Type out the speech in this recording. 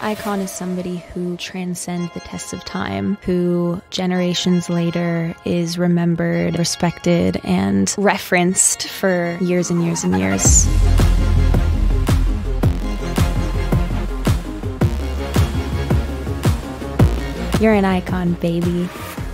icon is somebody who transcends the test of time, who generations later is remembered, respected, and referenced for years and years and years. You're an icon, baby.